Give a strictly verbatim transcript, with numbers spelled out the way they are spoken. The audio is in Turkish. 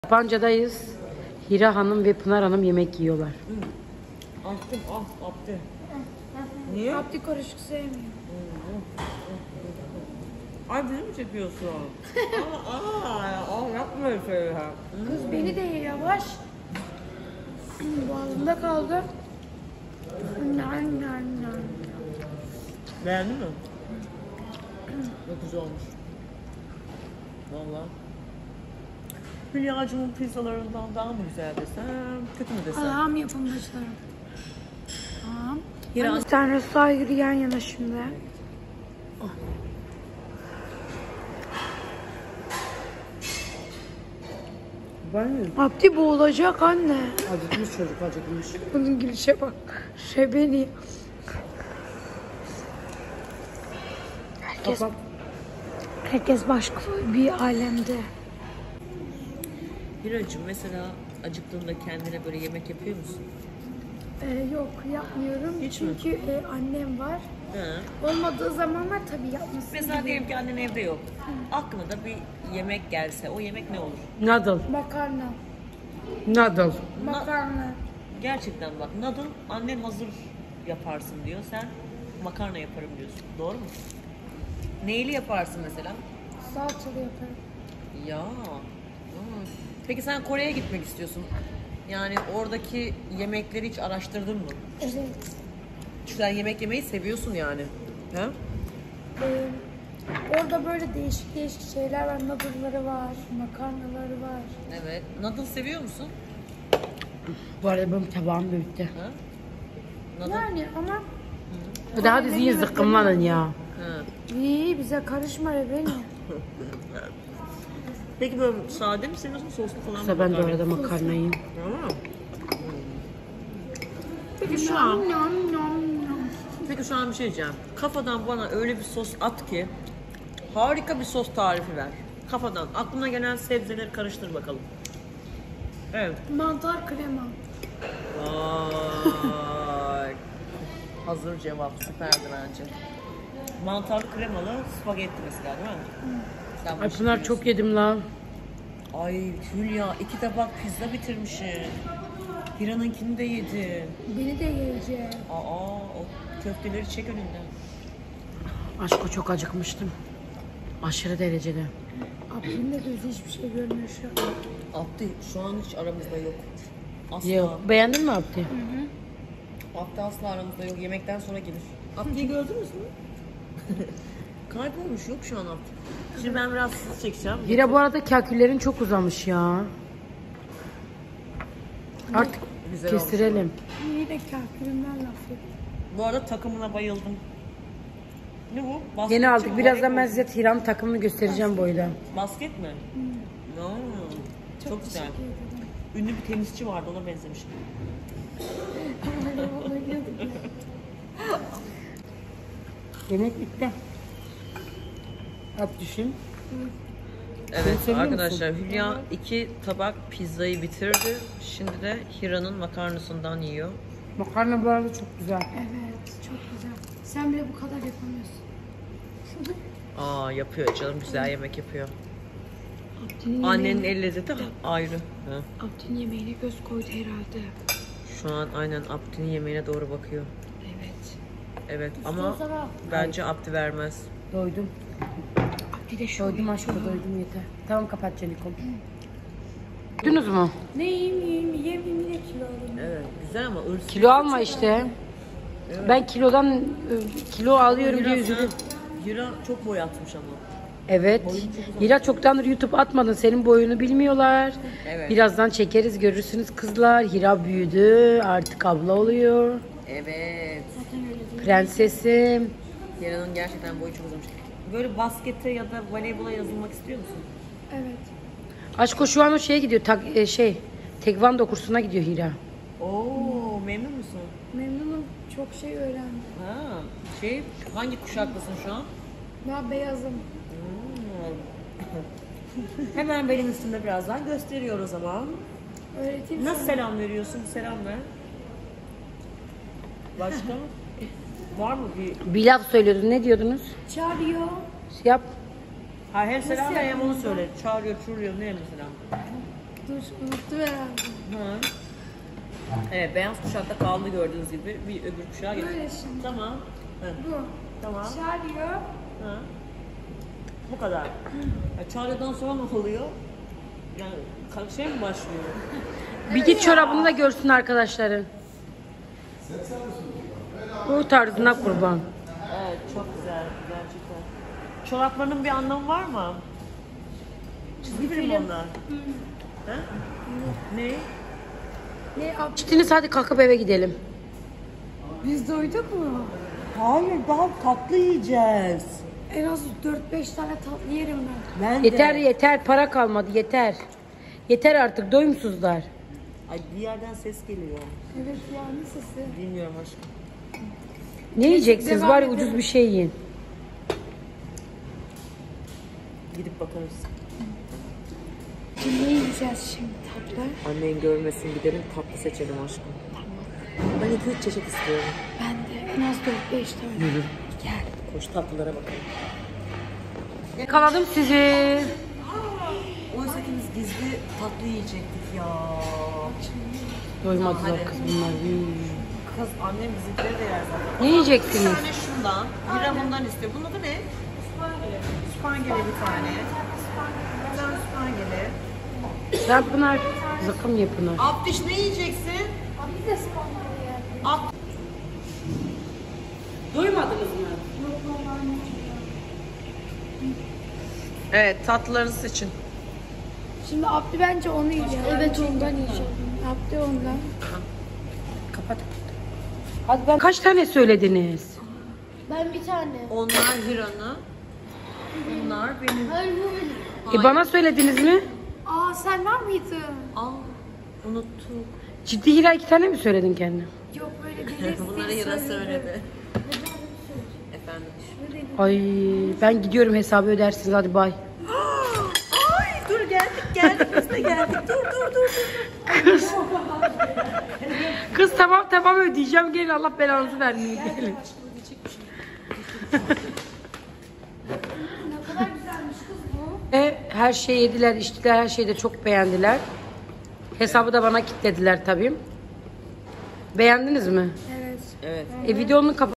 Sapanca'dayız. Hira Hanım ve Pınar Hanım yemek yiyorlar. Hı. Attım, ah, Abdi. Niye? Abdi karışık sevmiyor. Ay bizi mi çekiyorsun? aa, aa, aa, yapma öyle şey ya. Kız beni de ye yavaş. Boğazımda kaldı. Nan nan nan. Beğendin mi? Çok güzel olmuş. Valla. Hülya'cığımın pizzalarından daha mı güzel desem, kötü mü desem? Allah'ım yapımcılarım. Tamam. Hira. Bir tane saygı yan yana şimdi. Ben mi? Abdi boğulacak anne. Acıkmış çocuk, acıkmış. Bunun gülüşe bak. Şebeni. Herkes, Kapat. herkes başka bir alemde. Hiracığım mesela acıktığında kendine böyle yemek yapıyor musun? Ee, yok yapmıyorum. Hiç mi? Çünkü e, annem var. He. Olmadığı zamanlar tabii yapmasın. Mesela diyelim ki annen evde yok. Aklına da bir yemek gelse o yemek ne olur? Noodle. Makarna. Noodle. Makarna. Gerçekten bak noodle annen hazır yaparsın diyor. Sen makarna yaparım diyorsun. Doğru mu? Neyli yaparsın mesela? Salçalı yaparım. Ya. Hmm. Peki sen Kore'ye gitmek istiyorsun. Yani oradaki yemekleri hiç araştırdın mı? Evet. Çünkü sen yemek yemeyi seviyorsun yani. He? Ee, orada böyle değişik değişik şeyler var. Noodle'ları var, makarnaları var. Evet. Noodle seviyor musun? Bu arada benim tabağım büyüktü. Ha? Noodle. Yani ama Bu daha diziyi zıkkımlanın ya. Ha. iyi bize karışma beni. Peki böyle sade mi seviyorsun soslu falan mı? Kısa ben de makarna? orada makarna yiyeyim. Ha. Peki şu an, Nom nom nom. peki şu an bir şey diyeceğim. Kafadan bana öyle bir sos at ki harika bir sos tarifi ver. Kafadan aklına gelen sebzeleri karıştır bakalım. Evet. Mantar krema. Vay. Hazır cevap süperdi bence. Mantarlı kremalı spagetti mesela değil mi? Sen bu Ay işi Pınar biliyorsun. çok yedim lan. Ay Hülya iki tabak pizza bitirmişsin. Hira'nınkini de yedin. Beni de yiyeceğim. Aa o köfteleri çek önünden. Aşko çok acıkmıştım. Aşırı derecede. Abimle gözü hiçbir şey görmüyor şu an. Abdi şu an hiç aramızda yok. Asla. Yok. Beğendin mi Abdi? Abdi asla aramızda yok. Yemekten sonra gelir. Abdi'yi gördünüz mü? Kaybolmuş yok şu an Abdi. Şimdi ben biraz sizi çekeceğim. Hira bu arada kaküllerin çok uzamış ya. Artık Güzel kestirelim. Yine kahkülümden laf yok. Bu arada takımına bayıldım. Ne bu? Basket Yeni mi? aldık. Birazdan ben Voleybol. size Hira'nın takımını göstereceğim boyda. Basket mi? No. Çok, güzel. Ünlü bir tenisçi vardı ona benzemiş. Yemek bitti. At düşün. Evet seviyor arkadaşlar Hülya iki tabak pizzayı bitirdi. Şimdi de Hira'nın makarnasından yiyor. Makarna bu arada çok güzel. Evet çok güzel. Sen bile bu kadar yapamıyorsun. Aa yapıyor canım güzel yemek yapıyor. Abdi'nin Annenin yemeğine, el lezzeti ayrı. Ha. Abdi'nin yemeğine göz koydu herhalde. Şu an aynen Abdi'nin yemeğine doğru bakıyor. Evet. Evet ama İstiyorsan al. bence Abdi vermez. Doydum. Abdi de şu. Doydum aşkım, doydum yeter. Tamam kapat Canikom. Duydunuz mu? Ne yiyeyim yiyeyim yiyeyim yine kilo alayım. Evet güzel ama ırs. Kilo alma işte. Ben kilodan e, kilo alıyorum diye Hira, üzüldüm. sen- Hira çok boyatmış ama. Evet. Hira çoktandır YouTube atmadın. Senin boyunu bilmiyorlar. Evet. Birazdan çekeriz, görürsünüz kızlar. Hira büyüdü. Artık abla oluyor. Evet. Prensesim. Hira'nın gerçekten boyu çok uzamış. Böyle baskete ya da voleybola yazılmak istiyor musun? Evet. Aşko şu an o şeye gidiyor. Tak, e, şey, tekvando kursuna gidiyor Hira. Oo memnun musun? Memnunum. Çok şey öğrendim. Ha, şey hangi kuşaklısın şu an? Daha beyazım. Hemen benim üstümde birazdan gösteriyor o zaman. Öğreteyim Nasıl selam veriyorsun? Bir selam ver. Başka? Var mı bir? Bir laf söylüyordun. Ne diyordunuz? Çağırıyor. Yap. Ha, hem selam Nasıl ver hem onu yapıyorsun? söyle. Çağırıyor, çağırıyor. Ne mesela? Dur unuttum herhalde. Hı. Evet, beyaz kuşakta kaldı gördüğünüz gibi. Bir öbür kuşağa geçti. Böyle şimdi. Tamam. Hı. Bu. Tamam. Çağırıyor. Hı. Bu kadar. Ya, çağrıdan sonra ne oluyor? Yani ka- şey mi başlıyor? Bir git çorabını da görsün arkadaşların. Bu tarzına kurban. Evet, çok güzel gerçekten. Çoraplarının bir anlamı var mı? Çizgi film mi onlar? Hı. Ne? Ne ab- İçtiniz, hadi kalkıp eve gidelim. Biz doyduk mu? Hayır, daha tatlı yiyeceğiz. En az dört beş tane tatlı yerim ben. Ben Yeter de. yeter, para kalmadı, yeter. Yeter artık, doyumsuzlar. Ay, bir yerden ses geliyor. Evet yani sesi. Bilmiyorum aşkım. Ne yiyeceksiniz? devam Bari edelim. ucuz bir şey yiyin. Gidip bakarız. Şimdi ne yiyeceğiz şimdi tatlı? Annen görmesin, gidelim tatlı seçelim aşkım. Ben iki üç çeşit istiyorum. Ben de en az dört beş tane. Gel. Koş tatlılara bakalım. Yakaladım sizi. Oysa ki biz gizli tatlı yiyecektik ya. Doymadılar Hadi. kız bunlar. Hmm. Kız annem bizimkileri de yer zaten. Ne Bir yiyeceksiniz? tane şundan, bira bundan istiyor. Bunun adı ne? Spangeli bir tane. Bir tane spangeli. Sen Pınar, zakım ye Pınar. Abdiş ne yiyeceksin? Abi de spandaya geldi. Ab Doymadınız mı? Yok normal. Evet, tatlılarınızı seçin. Şimdi Abdi bence onu yiyecek. Evet ondan yiyeceğim. Abdi ondan. Kapat. Hadi ben kaç tane söylediniz? Ben bir tane. Onlar Hira'nın. Bunlar benim. Hayır bu benim. E bana söylediniz mi? Aa sen var mıydın? Aa, unuttum. Ciddi Hira, iki tane mi söyledin kendine? Yok böyle deli Bunları Hira söyledi. Efendim. Ay ben gidiyorum, hesabı ödersiniz, hadi bay. Ay dur geldik geldik biz de geldik. Dur dur dur dur. Kız. Kız tamam tamam ödeyeceğim, gelin, Allah belanızı vermiyor, gelin. Ne kadar güzelmiş kız bu. E, her şeyi yediler, içtiler, her şeyi de çok beğendiler. Hesabı da bana kilitlediler tabii. Beğendiniz mi? Evet. Evet. E videonun kapa